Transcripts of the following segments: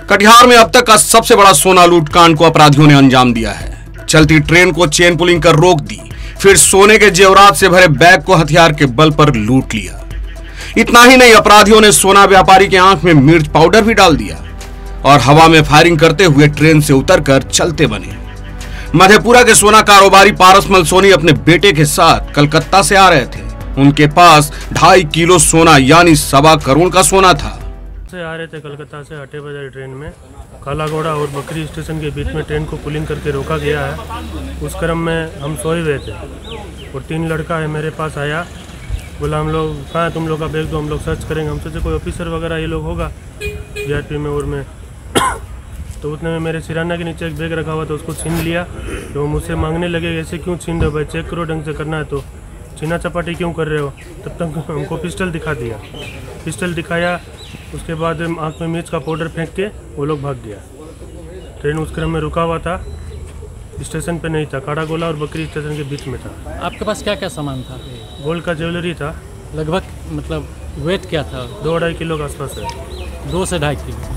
कटिहार में अब तक का सबसे बड़ा सोना लूट कांड को अपराधियों ने अंजाम दिया है। चलती ट्रेन को चेन पुलिंग कर रोक दी, फिर सोने के जेवरात से भरे बैग को हथियार के बल पर लूट लिया। इतना ही नहीं, अपराधियों ने सोना व्यापारी के आंख में मिर्च पाउडर भी डाल दिया और हवा में फायरिंग करते हुए ट्रेन से उतरकर चलते बने। मधेपुरा के सोना कारोबारी पारसमल सोनी अपने बेटे के साथ कलकत्ता से आ रहे थे। उनके पास 2.5 किलो सोना यानी 1.25 करोड़ का सोना था। से आ रहे थे कलकत्ता से 8 बजे ट्रेन में काला घोड़ा और बकरी स्टेशन के बीच में ट्रेन को पुलिंग करके रोका गया है। उस क्रम में हम सोए हुए थे और 3 लड़का है मेरे पास आया, बोला हम लोग कहाँ तुम लोग का बैग दो, हम लोग सर्च करेंगे। हम सोचे कोई ऑफिसर वगैरह ये लोग होगा VIP में और में तो उतने में मेरे सिराना के नीचे एक बैग रखा हुआ था, उसको छीन लिया। तो मुझसे मांगने लगे ऐसे क्यों छीन रहे हो भाई, चेक करो ढंग से करना है तो छीना चपाटी क्यों कर रहे हो। तब तक हमको पिस्टल दिखा दिया, पिस्टल दिखाया। उसके बाद आँख में मिर्च का पाउडर फेंक के वो लोग भाग गया। ट्रेन उस क्रम में रुका हुआ था, स्टेशन पे नहीं था, काड़ा गोला और बकरी स्टेशन के बीच में था। आपके पास क्या क्या सामान था? गोल्ड का ज्वेलरी था। लगभग मतलब वेट क्या था? 2-2.5 किलो के आसपास है। 2 से 2.5 किलो।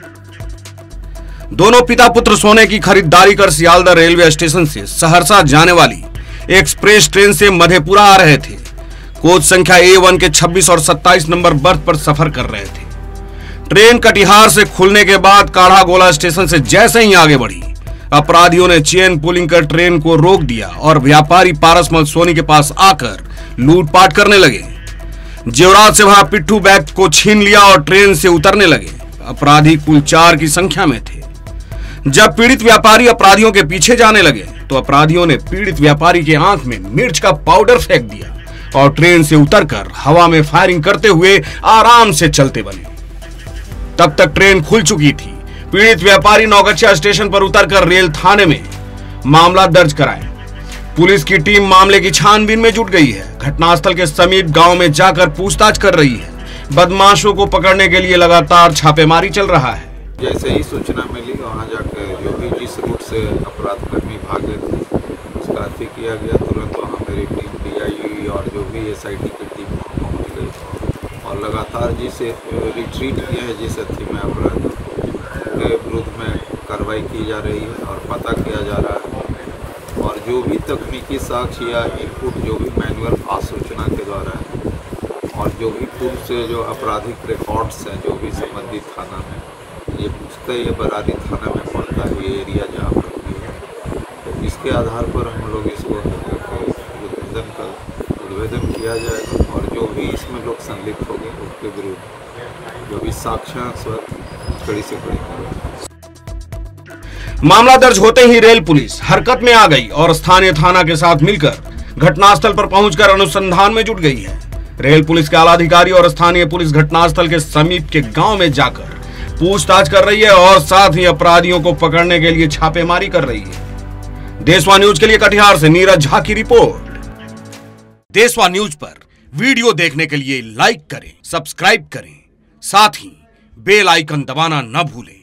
दोनों पिता पुत्र सोने की खरीदारी कर सियालदह रेलवे स्टेशन से सहरसा जाने वाली एक्सप्रेस ट्रेन से मधेपुरा आ रहे थे। कोच संख्या A1 के 26 और 27 नंबर बर्थ पर सफर कर रहे थे। ट्रेन कटिहार से खुलने के बाद काढ़ा गोला स्टेशन से जैसे ही आगे बढ़ी, अपराधियों ने चेन पुलिंग कर ट्रेन को रोक दिया और व्यापारी पारसमल सोनी के पास आकर लूटपाट करने लगे। जेवरात से भरा पिट्ठू बैग को छीन लिया और ट्रेन से उतरने लगे। अपराधी कुल 4 की संख्या में थे। जब पीड़ित व्यापारी अपराधियों के पीछे जाने लगे तो अपराधियों ने पीड़ित व्यापारी के आंख में मिर्च का पाउडर फेंक दिया और ट्रेन से उतरकर हवा में फायरिंग करते हुए आराम से चलते बने। तब तक ट्रेन खुल चुकी थी। पीड़ित व्यापारी नौगछिया स्टेशन पर उतरकर रेल थाने में मामला दर्ज कराए। पुलिस की टीम मामले की छानबीन में जुट गई है। घटनास्थल के समीप गांव में जाकर पूछताछ कर रही है। बदमाशों को पकड़ने के लिए लगातार छापेमारी चल रहा है। जैसे ही सूचना मिली वहाँ जाकर जो भी जिस रूट से अपराधकर्मी भागे थे उसका अति किया गया। तुरंत वहाँ मेरी टीम DIU और जो भी SIT की टीम पहुँच गई और लगातार जिस रिट्रीट किया है, जिस अति में अपराध के विरुद्ध में कार्रवाई की जा रही है और पता किया जा रहा है। और जो भी तकनीकी साक्ष्य या इनपुट जो भी मैनुअल आसूचना के द्वारा है और जो भी पूर्व से जो आपराधिक रिकॉर्ड्स हैं जो भी संबंधित थाना में ये पूछते ये बरारी थाना में पड़ता है, ये एरिया जहाँ पड़ती है, तो इसके आधार पर हम लोग इसको उद्भेदन किया जाएगा और जो भी इसमें लोग संलिप्त हो गए उनके विरुद्ध जो भी साक्ष्य कड़ी से कड़ी कार्रवाई। मामला दर्ज होते ही रेल पुलिस हरकत में आ गई और स्थानीय थाना के साथ मिलकर घटनास्थल पर पहुंचकर अनुसंधान में जुट गई है। रेल पुलिस के आला अधिकारी और स्थानीय पुलिस घटनास्थल के समीप के गांव में जाकर पूछताछ कर रही है और साथ ही अपराधियों को पकड़ने के लिए छापेमारी कर रही है। देशवा न्यूज के लिए कटिहार से नीरज झा की रिपोर्ट। देशवा न्यूज पर वीडियो देखने के लिए लाइक करें, सब्सक्राइब करें, साथ ही बेल आइकन दबाना न भूलें।